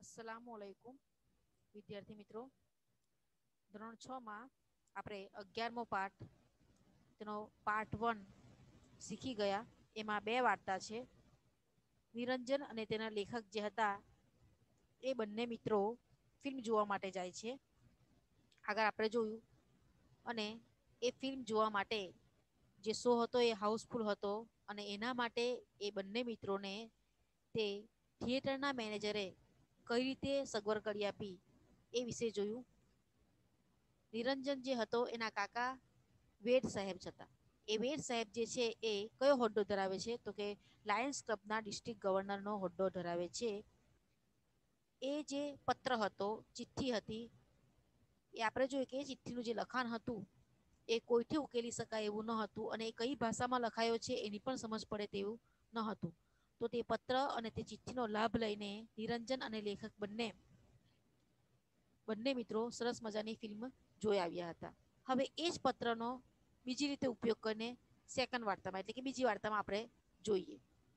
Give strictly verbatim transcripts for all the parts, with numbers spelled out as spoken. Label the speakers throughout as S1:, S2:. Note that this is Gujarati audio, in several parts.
S1: અસલામુઅલૈકુમ વિદ્યાર્થી મિત્રો. ધોરણ છ માં આપણે અગિયારમો પાઠ તેનો પાર્ટ વન શીખી ગયા. એમાં બે વાર્તા છે. નિરંજન અને તેના લેખક જે હતા એ બંને મિત્રો ફિલ્મ જોવા માટે જાય છે. આગળ આપણે જોયું અને એ ફિલ્મ જોવા માટે જે શો હતો એ હાઉસફુલ હતો અને એના માટે એ બંને મિત્રોને તે થિયેટરના મેનેજરે કઈ રીતે સગવડ કરી આપી એ વિશે જોયું. નિરંજન જે હતો એના કાકા વેદ સાહેબ હતા. એ વેદ સાહેબ જે છે એ કયો હોદ્દો ધરાવે છે તો કે લાયન્સ ક્લબના ડિસ્ટ્રિક્ટ ગવર્નરનો હોદ્દો ધરાવે છે. એ જે પત્ર હતો, ચિઠ્ઠી હતી, એ આપણે જોઈએ કે ચિઠ્ઠીનું જે લખાણ હતું એ કોઈથી ઉકેલી શકાય એવું ન હતું અને એ કઈ ભાષામાં લખાયો છે એની પણ સમજ પડે તેવું ન હતું. તો તે પત્ર અને તે ચિઠ્ઠીનો લાભ લઈને નિરંજન અને લેખક બંને બંને મિત્રો સરસ મજાની ફિલ્મ જોઈ આવ્યા હતા. હવે એ જ પત્રનો બીજી રીતે ઉપયોગ કરીને સેકન્ડ વાર્તામાં એટલે કે બીજી વાર્તામાં આપણે જોઈએ.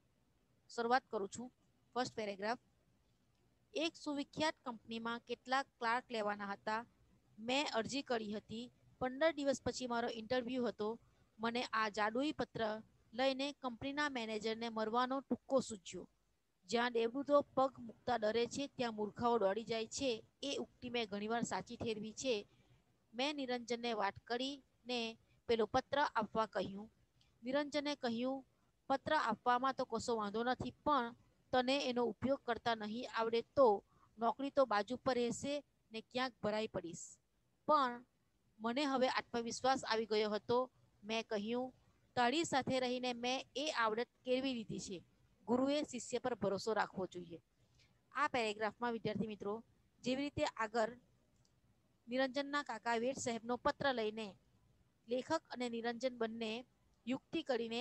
S1: શરૂઆત કરું છું. First paragraph. એક સુવિખ્યાત કંપનીમાં કેટલાક ક્લાર્ક લેવાના હતા. મેં અરજી કરી હતી. પંદર દિવસ પછી મારો ઇન્ટરવ્યૂ હતો. મને આ જાદુઈ પત્ર લઈને કંપનીના મેનેજરને મરવાનો ટૂક્કો સૂચ્યો. જ્યાં દેવદૂતો પગ મૂકતા ડરે છે ત્યાં મૂર્ખાઓ દોડી જાય છે એ ઉક્તિ મેં ઘણીવાર સાચી ઠેરવી છે. મેં નિરંજનને વાત કરીને પેલો પત્ર આપવા કહ્યું. નિરંજને કહ્યું, પત્ર આપવામાં તો કશો વાંધો નથી, પણ તને એનો ઉપયોગ કરતા નહીં આવડે તો નોકરી તો બાજુ પર રહેશે ને ક્યાંક ભરાઈ પડીશ. પણ મને હવે આત્મવિશ્વાસ આવી ગયો હતો. મેં કહ્યું, તારી સાથે રહીને મેં એ આવડત કેળવી લીધી છે. ગુરુએ શિષ્ય પર ભરોસો રાખવો જોઈએ. આ પેરેગ્રાફમાં વિદ્યાર્થી મિત્રો જેવી રીતે આગળ નિરંજનના કાકા વેદ સાહેબનો પત્ર લઈને લેખક અને નિરંજન બંને યુક્તિ કરીને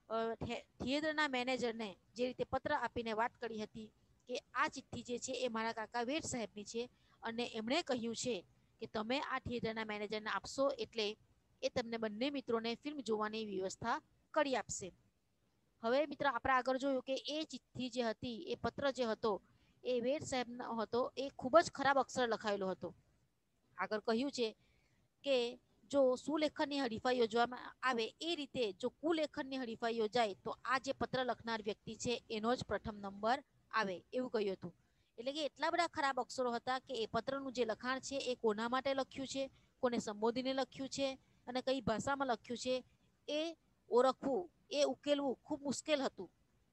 S1: થિયેટરના મેનેજરને જે રીતે પત્ર આપીને વાત કરી હતી કે આ ચિઠ્ઠી જે છે એ મારા કાકા વેદ સાહેબની છે અને એમણે કહ્યું છે કે તમે આ થિયેટરના મેનેજરને આપશો એટલે એ તમને બંને મિત્રોને ફિલ્મ જોવાની વ્યવસ્થા કરી આપશે. હવે મિત્ર આપણે આગળ જોયું કે એ ચિઠ્ઠી જે હતી, એ પત્ર જે હતો એ વેદ સાહેબનો હતો. એ ખૂબ જ ખરાબ અક્ષર લખાયેલો હતો. આગળ કહ્યું છે કે જો સુલેખનની હરીફાઈ યોજવામાં આવે એ રીતે જો કુલેખનની હરીફાઈ યોજાય તો આ જે પત્ર લખનાર વ્યક્તિ છે એનો જ પ્રથમ નંબર આવે એવું કહ્યું હતું. એટલે કે એટલા બધા ખરાબ અક્ષરો હતા કે એ પત્રનું જે લખાણ છે એ કોના માટે લખ્યું છે, કોને સંબોધીને લખ્યું છે અને કઈ ભાષામાં લખ્યું છે એ ઓળખવું, એ ઉકેલવું ખૂબ મુશ્કેલ હતું.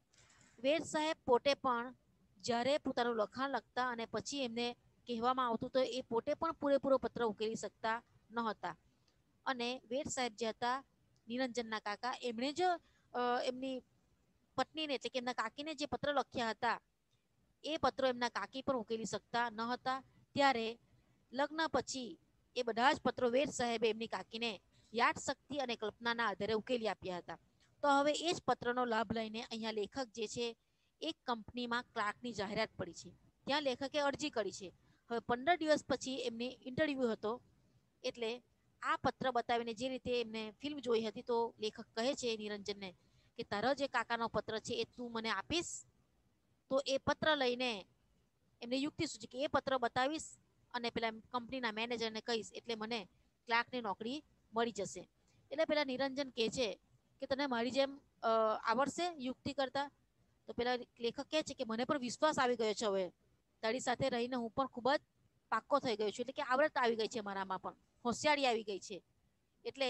S1: વેદ સાહેબ પોતે પણ જ્યારે પોતાનું લખાણ લખતા અને પછી એમને કહેવામાં આવતું તો એ પોતે પણ પૂરેપૂરો પત્ર ઉકેલી શકતા ન હતા. અને વેદ સાહેબ જે હતા નિરંજનના કાકા, એમણે જ એમની પત્નીને એટલે કે એમના કાકીને જે પત્ર લખ્યા હતા એ પત્રો એમના કાકી પણ ઉકેલી શકતા ન હતા. ત્યારે લગ્ન પછી એ બધા જ પત્રો વેદ સાહેબે એમની કાકીને યાદશક્તિ અને કલ્પનાના આધારે ઉકેલી આપ્યા હતા. તો હવે એ જ પત્રનો લાભ લઈને અહીંયા લેખક જે છે એક કંપનીમાં ક્લાર્કની જાહેરાત પડી છે. ત્યાં લેખકે અરજી કરી છે. હવે પંદર દિવસ પછી એમની ઇન્ટરવ્યૂ હતો એટલે આ પત્ર બતાવીને જે રીતે એમને ફિલ્મ જોઈ હતી તો લેખક કહે છે નિરંજનને કે તારો જે કાકાનો પત્ર છે એ તું મને આપીશ? તો એ પત્ર લઈને એમને યુક્તિ સૂચી કે એ પત્ર બતાવીશ અને પેલા કંપનીના મેનેજરને કહીશ એટલે મને ક્લાર્કની નોકરી મળી જશે. એટલે પેલા નિરંજન કહે છે કે તને મારી જેમ આવડશે યુક્તિ કરતા? તો પેલા લેખક કહે છે કે મને પણ વિશ્વાસ આવી ગયો છે. હવે તારી સાથે રહીને હું પણ ખૂબ જ પાક્કો થઈ ગયો છું. એટલે કે આવડત આવી ગઈ છે, મારામાં પણ હોશિયારી આવી ગઈ છે. એટલે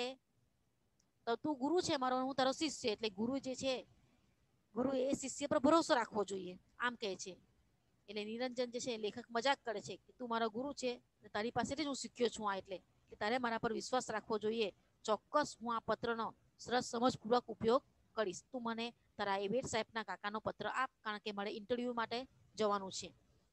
S1: તું ગુરુ છે મારો, હું તારો શિષ્ય. એટલે ગુરુ જે છે ગુરુ એ શિષ્ય પર ભરોસો રાખવો જોઈએ આમ કહે છે. એટલે નિરંજન જે છે લેખક મજાક કરે છે કે તું મારો ગુરુ છે, તારી પાસેથી જ હું શીખ્યો છું. આ એટલે તારે મારા પર વિશ્વાસ રાખવો જોઈએ. ચોક્કસ હું આ પત્રનો સરસ સમજપૂર્વક ઉપયોગ કરીશ. તું મને તારા એ વેદ સાહેબના કાકાનો પત્ર આપ, કારણ કે મારે ઇન્ટરવ્યુ માટે જવાનું છે.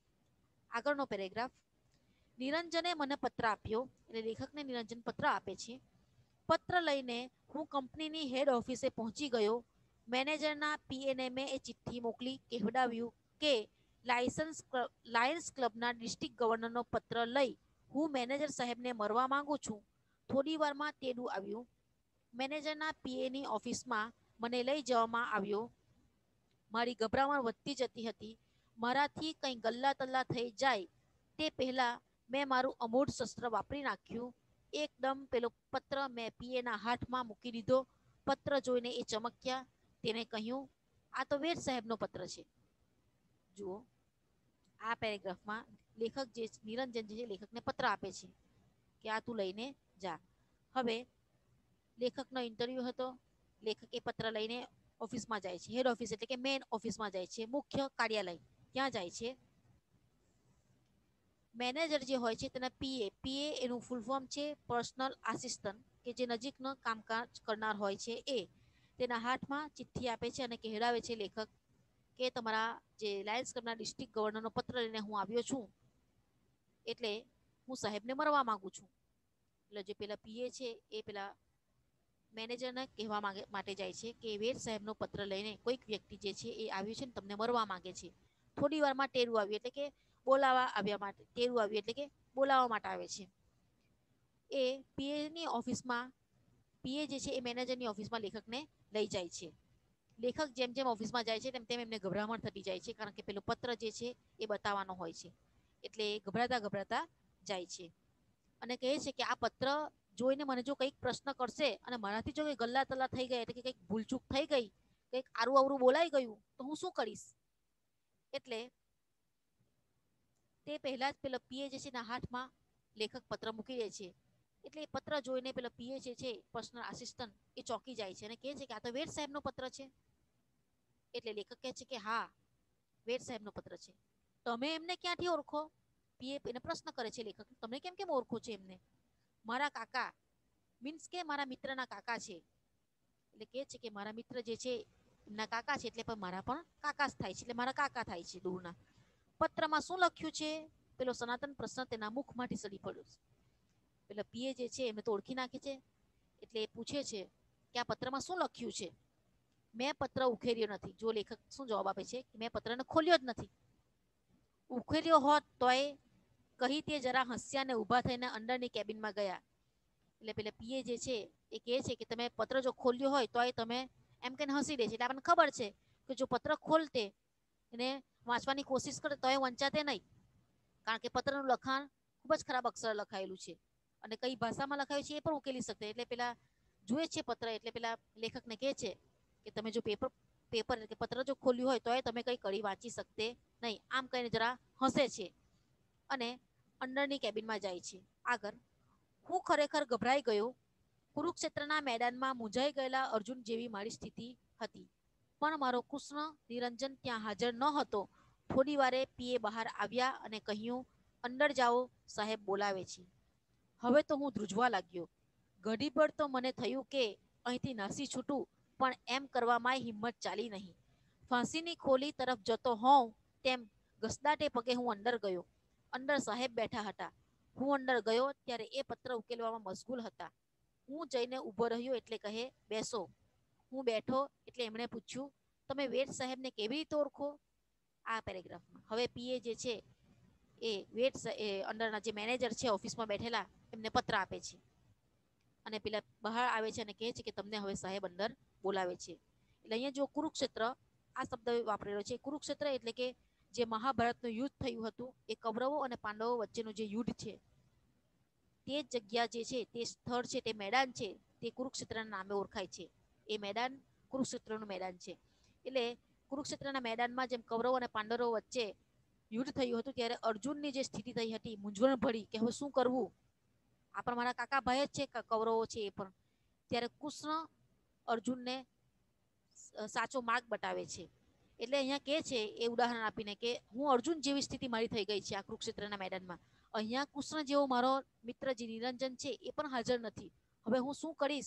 S1: આગળનો પેરેગ્રાફ. નિરંજને મને પત્ર આપ્યો એટલે લેખકને નિરંજન પત્ર આપે છે. પત્ર લઈને હું કંપનીની હેડ ઓફિસે પહોંચી ગયો. મેનેજરના પીએને મેં એ ચિઠ્ઠી મોકલી કહેવડાવ્યું કે લાયસન્સ લાયન્સ ક્લબના ડિસ્ટ્રિક્ટ ગવર્નરનો પત્ર લઈ હું મેનેજર સાહેબને મળવા માંગુ છું. થોડી વારમાં તેડું આવ્યું. મેનેજરના પીએની ઓફિસમાં મને લઈ જવામાં આવ્યો. મારી ગભરામણ વધતી જતી હતી. મારાથી કંઈ ગલ્લા તલ્લા થઈ જાય તે પહેલા મેં મારું અમૂઢ શસ્ત્ર વાપરી નાખ્યું. એકદમ પેલો પત્ર મેં પીએના હાથમાં મૂકી દીધો. પત્ર જોઈને એ ચમક્યા. તેને કહ્યું, આ તો વેદ સાહેબનો પત્ર છે. જુઓ, આ પેરેગ્રાફમાં લેખક જે નિરંજન જે લેખકને પત્ર આપે છે કે આ તું લઈને જા. હવે લેખકનો ઇન્ટરવ્યુ હતો. લેખક એ પત્ર લઈને ઓફિસમાં જાય છે. હેડ ઓફિસ એટલે કે મેન ઓફિસમાં જાય છે, મુખ્ય કાર્યાલય ત્યાં જાય છે. મેનેજર જે હોય છે તેના પીએ પીએ એનું ફૂલ ફોર્મ છે પર્સનલ આસિસ્ટન્ટ, કે જે નજીકનો કામકાજ કરનાર હોય છે. એ તેના હાથમાં ચિઠ્ઠી આપે છે અને કહેરાવે છે લેખક કે તમારા જે લાયન્સ ક્લબના ડિસ્ટ્રિક્ટ ગવર્નરનો પત્ર લઈને હું આવ્યો છું, એટલે હું સાહેબને મળવા માંગુ છું. એટલે જે પેલા પીએ છે એ પેલા મેનેજરને કહેવા માંગે માટે જાય છે કે વેદ સાહેબનો પત્ર લઈને કોઈક વ્યક્તિ જે છે એ આવ્યું છે ને તમને મળવા માંગે છે. થોડી વારમાં ટેરું આવ્યું એટલે કે બોલાવા આવ્યા માટે ટેરું આવ્યું એટલે કે બોલાવવા માટે આવે છે. એ પીએની ઓફિસમાં પીએ જે છે એ મેનેજરની ઓફિસમાં લેખકને લઈ જાય છે. લેખક જેમ જેમ ઓફિસમાં જાય છે તેમ તેમ એમને ગભરામણ થતી જાય છે, કારણ કે પેલો પત્ર જે છે એ બતાવવાનો હોય છે. એટલે ગભરાતા ગભરાતા જાય છે અને કહે છે કે આ પત્ર જોઈને મને જો કંઈક પ્રશ્ન કરશે અને મારાથી જો કંઈ ગલ્લા તલ્લા થઈ ગયા એટલે કે કંઈક ભૂલચૂક થઈ ગઈ, કંઈક આરું આવરું બોલાઈ ગયું તો હું શું કરીશ. એટલે તે પહેલા જ પેલા પીએ જે છે એના હાથમાં લેખક પત્ર મૂકી દે છે. એટલે એ પત્ર જોઈને પેલા પીએ જે છે પર્સનલ આસિસ્ટન્ટ એ ચોકી જાય છે અને કહે છે કે આ તો વેદ સાહેબનો પત્ર છે. એટલે લેખક કહે છે કે હા, વેદ સાહેબનો પત્ર છે. તમે એમને ક્યાંથી ઓળખો? પીએ એને પ્રશ્ન કરે છે લેખક, તમે કેમ કેમ ઓળખો છો એમને? મારા કાકા, મીન્સ કે મારા મિત્રના કાકા છે. એટલે કહે છે કે મારા મિત્ર જે છે એમના કાકા છે, એટલે પણ મારા પણ કાકા જ થાય છે, એટલે મારા કાકા થાય છે દૂરના. પત્રમાં શું લખ્યું છે? પેલો સનાતન પ્રશ્ન તેના મુખમાંથી સડી પડ્યો છે. પેલા પીએ જે છે એમને તો ઓળખી નાખે છે. એટલે એ પૂછે છે કે આ પત્રમાં શું લખ્યું છે? મેં પત્ર ઉખેર્યો નથી. જો લેખક શું જવાબ આપે છે કે મેં પત્રને ખોલ્યો જ નથી. ઉખેર્યો હોત તોય કહી તે જરા હસ્યા ને ઊભા થઈને અંદરની કેબિનમાં ગયા. એટલે પેલા પીએ જે છે એ કહે છે કે તમે પત્ર જો ખોલ્યો હોય તોય તમે એમ કહીને હસી દે છે. એટલે આપણને ખબર છે કે જો પત્ર ખોલતે એને વાંચવાની કોશિશ કરે તોય વંચાતે નહીં, કારણ કે પત્રનું લખાણ ખૂબ જ ખરાબ અક્ષર લખાયેલું છે અને કઈ ભાષામાં લખાયું છે એ પણ ઉકેલી શકતે. એટલે પેલા જુએ છે પત્ર, એટલે પેલા લેખકને કહે છે કે તમે જો પેપર પેપર એટલે પત્ર જો ખોલ્યું હોય તોય તમે કઈ કડી વાંચી શકતે નહીં. આમ કહીને જરા હસે છે અને અંદરની કેબિનમાં જાય છે. આગળ, હું ખરેખર ગભરાઈ ગયો. કુરુક્ષેત્રના મેદાનમાં મૂંઝાઈ ગયેલા અર્જુન જેવી મારી સ્થિતિ હતી. પણ મારો કૃષ્ણ નિરંજન ત્યાં હાજર ન હતો. થોડી વારે પીએ બહાર આવ્યા અને કહ્યું, અંદર જાઓ, સાહેબ બોલાવે છે. હવે તો હું ધ્રુજવા લાગ્યો. ઘડીભર તો મને થયું કે અહીંથી નાસી છૂટું, પણ એમ કરવામાં હિંમત ચાલી નહીં. ફાંસીની ખોલી તરફ જતો હોઉં તેમ ઘસદાટે પગે હું અંદર ગયો. અંદર સાહેબ બેઠા હતા. હું અંદર ગયો ત્યારે એ પત્ર ઉકેલવામાં મશગુલ હતા. હું જઈને ઊભો રહ્યો એટલે કહે, બેસો. હું બેઠો એટલે એમણે પૂછ્યું, તમે વેદ સાહેબને કેવી રીતે ઓળખો? આ પેરેગ્રાફમાં હવે પીએ જે છે એ વેદ એ અંડરના જે મેનેજર છે ઓફિસમાં બેઠેલા એમને પત્ર આપે છે અને પેલા બહાર આવે છે અને કહે છે કે તમને હવે સાહેબ અંદર બોલાવે છે. એટલે અહીંયા જો કુરુક્ષેત્ર આ શબ્દ વાપરેલો છે. કુરુક્ષેત્ર એટલે કે જે મહાભારતનું યુદ્ધ થયું હતું એ કૌરવો અને પાંડવો વચ્ચેનું જે યુદ્ધ છે તે જગ્યા જે છે તે સ્થળ છે, તે મેદાન છે, તે કુરુક્ષેત્રના નામે ઓળખાય છે. એ મેદાન કુરુક્ષેત્રનું મેદાન છે. એટલે કુરુક્ષેત્રના મેદાનમાં જેમ કૌરવો અને પાંડવો વચ્ચે યુદ્ધ થયું હતું ત્યારે અર્જુનની જે સ્થિતિ થઈ હતી મૂંઝવણ ભરી કે હવે શું કરવું. આ પણ મારા કાકા ભાઈ જ છે, કૌરવો છે એ પણ. ત્યારે કૃષ્ણ અર્જુનને સાચો માર્ગ બતાવે છે. એટલે અહીંયા કે છે એ ઉદાહરણ આપીને કે હું અર્જુન જેવી સ્થિતિ મારી થઈ ગઈ છે આ કુરુક્ષેત્રના મેદાનમાં. અહીંયા કૃષ્ણ જેવો મારો મિત્ર જે નિરંજન છે એ પણ હાજર નથી. હવે હું શું કરીશ?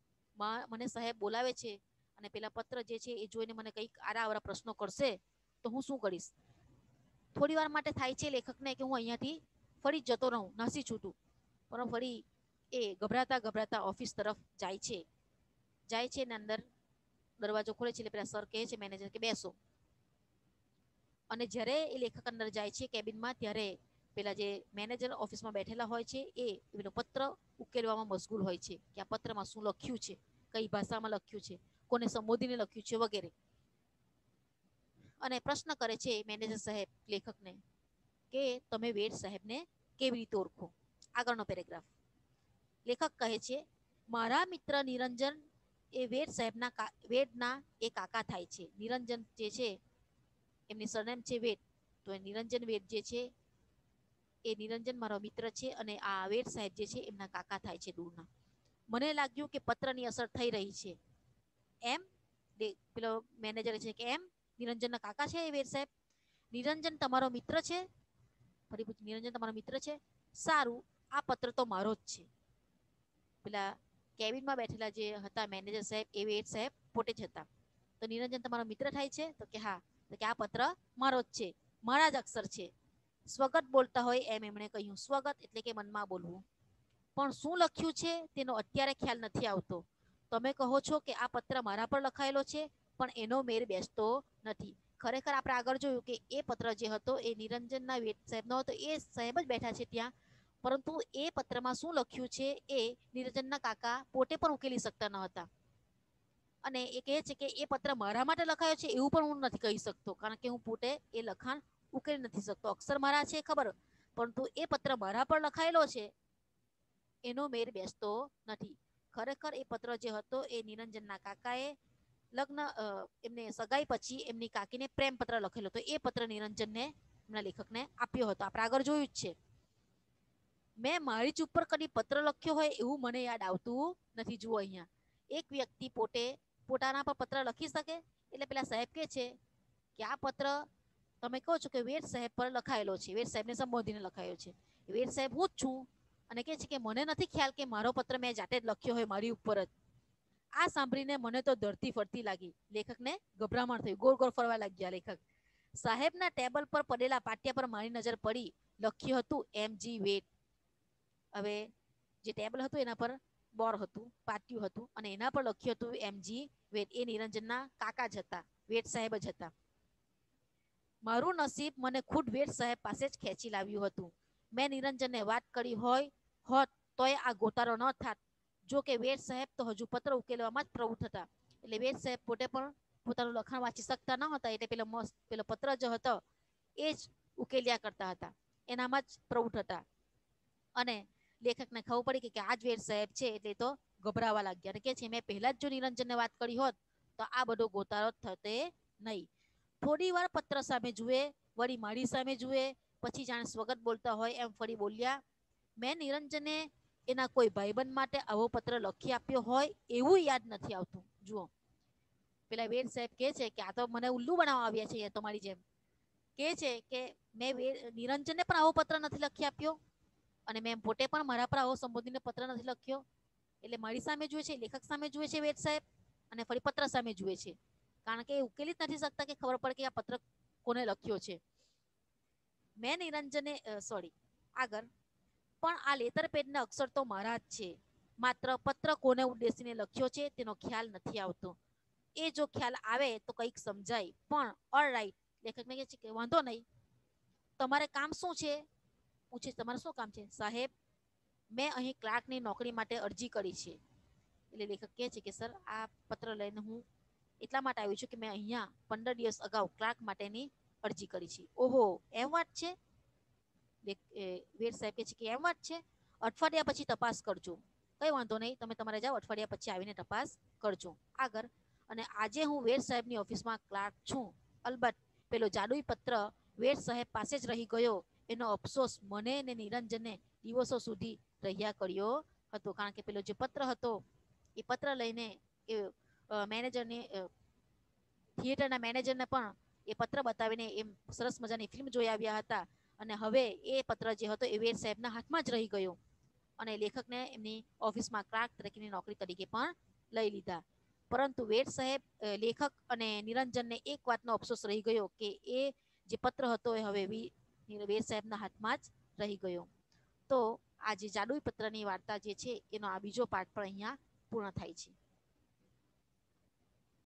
S1: મને સાહેબ બોલાવે છે અને પેલા પત્ર જે છે એ જોઈને મને કંઈક આડા આવડા પ્રશ્નો કરશે તો હું શું કરીશ? થોડી વાર માટે થાય છે લેખકને કે હું અહીંયાથી ફરી જતો રહું, નાસી છૂટું. પણ ફરી એ ગભરાતા ગભરાતા ઓફિસ તરફ જાય છે. જાય છે ને અંદર દરવાજો ખોલે છે એટલે પેલા સર કહે છે મેનેજર કે બેસો. અને જ્યારે એ લેખક અંદર જાય છે કેબિનમાં ત્યારે પેલા જે મેનેજર ઓફિસમાં બેઠેલા હોય છે એ એનો પત્ર ઉકેલવામાં મશગુલ હોય છે કે આ પત્રમાં શું લખ્યું છે, કઈ ભાષામાં લખ્યું છે, કોને સંબોધીને લખ્યું છે વગેરે. અને પ્રશ્ન કરે છે મેનેજર સાહેબ લેખકને કે તમે વેદ સાહેબને કેવી રીતે ઓળખો. આગળનો પેરેગ્રાફ. લેખક કહે છે મારા મિત્ર નિરંજન એ વેદ સાહેબના વેદના એ કાકા થાય છે. નિરંજન જે છે એમની સરનેમ છે વેદ, તો એ નિરંજન વેદ જે છે એ નિરંજન મારો મિત્ર છે અને આ વેદ સાહેબ જે છે એમના કાકા થાય છે દૂરના. મને લાગ્યું કે પત્રની અસર થઈ રહી છે. એમ પેલો મેનેજર છે કે એમ નિરંજનના કાકા છે એ વેદ સાહેબ? નિરંજન તમારો મિત્ર છે? ફરી પૂછ નિરંજન તમારો મિત્ર છે? સારું, આ પત્ર તો મારો જ છે. પેલા કેબિનમાં બેઠેલા જે હતા મેનેજર સાહેબ એ વેદ સાહેબ પોતે જ હતા. તો નિરંજન તમારો મિત્ર થાય છે? તો કે હા. તો કે આ પત્ર મારો જ છે, મારા જ અક્ષર છે. સ્વગત બોલતા હોય એમ એમણે કહ્યું. સ્વગત એટલે કે મનમાં બોલવું. પણ શું લખ્યું છે તેનો અત્યારે ખ્યાલ નથી આવતો. તમે કહો છો કે આ પત્ર મારા પર લખાયેલો છે, પણ એનો મેર બેસતો નથી. ખરેખર આપણે આગળ જોયું કે એ પત્ર જે હતો એ નિરંજનના વેદ સાહેબનો હતો. એ સાહેબ જ બેઠા છે ત્યાં, પરંતુ એ પત્રમાં શું લખ્યું છે એ નિરંજનના કાકા પોતે પણ ઉકેલી શકતા ન હતા. અને એ કહે છે કે એ પત્ર મારા માટે લખાયો છે એવું પણ હું નથી કહી શકતો, કારણ કે હું પોતે એ લખાણ ઉકેલી નથી શકતો. અક્ષર મારા છે ખબર, પરંતુ એ પત્ર મારા પર લખાયેલો છે એનો મેર બેસતો નથી. ખરેખર એ પત્ર જે હતો એ નિરંજનના કાકાએ લગ્ન એમને સગાઈ પછી એમની કાકીને પ્રેમ પત્ર લખેલો હતો. એ પત્ર નિરંજનને એમના લેખકને આપ્યો હતો. આપણે આગળ જોયું જ છે. મેં મારી જ ઉપર કદી પત્ર લખ્યો હોય એવું મને યાદ આવતું નથી. જુઓ અહીંયા એક વ્યક્તિ પોતે પોતાના પર પત્ર લખી શકે? એટલે પેલા સાહેબ કે છે કે આ પત્ર તમે કહો છો કે વેદ સાહેબ પર લખાયેલો છે, વેદ સાહેબને સંબોધીને લખાયો છે. વેદ સાહેબ હું જ છું. અને કહે છે કે મને નથી ખ્યાલ કે મારો પત્ર મેં જાતે જ લખ્યો હોય મારી ઉપર જ. આ સાંભળીને મને તો ધરતી ફરતી લાગી. લેખકને ગભરામણ થયું. ગોળ ગોળ ફરવા લાગ્યા લેખક. સાહેબના ટેબલ પર પડેલા પાટિયા પર મારી નજર પડી. લખ્યું હતું એમ જી વેદ. હવે જે ટેબલ હતું એના પર બોર હતું, પાટિયું હતું, અને એના પર લખ્યું હતું એમ જી વેદ. એ નિરંજનના કાકા જ હતા, વેદ સાહેબ જ હતા. મારું નસીબ મને ખુદ વેદ સાહેબ પાસે જ ખેંચી લાવ્યું હતું. મેં નિરંજનને વાત કરી હોય હોત તોય આ ગોતારો ન થાત. જો કે વેદ સાહેબ તો હજુ પત્ર ઉકેલવામાં જ પ્રવૃત્ત હતા. એટલે વેદ સાહેબ પોતે પણ પોતાનું લખાણ વાંચી શકતા ન હતા. એટલે પેલો મસ્ત પેલો પત્ર જે હતો એ જ ઉકેલ્યા કરતા હતા, એનામાં જ પ્રવૃત્ત હતા. અને લેખકને ખબર પડી કે આ જ વેદ સાહેબ છે. એટલે તો ગભરાવા લાગ્યા. અને કે છે મેં પહેલા જ જો નિરંજનને વાત કરી હોત તો આ બધો ગોતારો થતે નહીં. થોડી વાર પત્ર સામે જુએ, વળી મારી સામે જુએ, પછી જાણે સ્વગત બોલતા હોય એમ ફરી બોલ્યા. મેં નિરંજને એના કોઈ ભાઈબંધ માટે આવો પત્ર લખી આપ્યો હોય એવું યાદ નથી આવતું. જુઓ પેલા વેદ સાહેબ કે છે કે આ તો મને ઉલ્લુ બનાવવા આવ્યા છે તમારી જેમ. કે છે કે મેં નિરંજનને પણ આવો પત્ર નથી લખી આપ્યો, અને મેં પોતે પણ મારા પર આવો સંબોધીને પત્ર નથી લખ્યો. એટલે મારી સામે જુએ છે, લેખક સામે જુએ છે વેદ સાહેબ, અને ફરી પત્ર સામે જુએ છે. કારણ કે એ ઉકેલી જ નથી શકતા કે ખબર પડે કે આ પત્ર કોને લખ્યો છે. મેં નિરંજને સોરી આગળ પણ આ લેટર પેડના અક્ષર તો મારા જ છે. માત્ર પત્ર કોને ઉદ્દેશીને લખ્યો છે તેનો ખ્યાલ નથી આવતો. એ જો ખ્યાલ આવે તો કંઈક સમજાય. પણ ઓલ રાઈટ. લેખકને કહે છે કે વાંધો નહીં, તમારે કામ શું છે? પૂછે તમારે શું કામ છે? સાહેબ મેં અહીં ક્લાર્કની નોકરી માટે અરજી કરી છે. એટલે લેખક કહે છે કે સર આ પત્ર લઈને હું એટલા માટે આવ્યું છું કે મેં અહીંયા પંદર દિવસ અગાઉ ક્લાર્ક માટેની અરજી કરી છે. ઓહો એમ વાત છે? વેદ સાહેબ કહે છે કે એમ વાત છે? અઠવાડિયા પછી તપાસ કરજો. કઈ વાંધો નહીં, તમે તમારે જાઓ, અઠવાડિયા પછી આવીને તપાસ કરજો. આગળ અને આજે હું વેદ સાહેબની ઓફિસમાં ક્લાર્ક છું. અલબત્ત પેલો જાદુઈ પત્ર વેદ સાહેબ પાસે જ રહી ગયો એનો અફસોસ મને ને નિરંજનને દિવસો સુધી રહ્યા કર્યો હતો. કારણ કે પેલો જે પત્ર હતો એ પત્ર લઈને એ મેનેજરને થિયેટરના મેનેજરને પણ એ પત્ર બતાવીને એમ સરસ મજાની ફિલ્મ જોઈ આવ્યા હતા. અને હવે એ પત્ર જે હતો એ વેદ સાહેબના હાથમાં જ રહી ગયો, અને લેખકને એમની ઓફિસમાં ક્લાર્ક તરીકેની નોકરી તરીકે પણ લઈ લીધા. પરંતુ વેદ સાહેબ લેખક અને નિરંજનને એક વાતનો અફસોસ રહી ગયો કે એ જે પત્ર હતો એ હવે વેદ સાહેબના હાથમાં જ રહી ગયો. તો આ જે જાદુઈ પત્રની વાર્તા જે છે એનો આ બીજો પાઠ પણ અહીંયા પૂર્ણ થાય છે.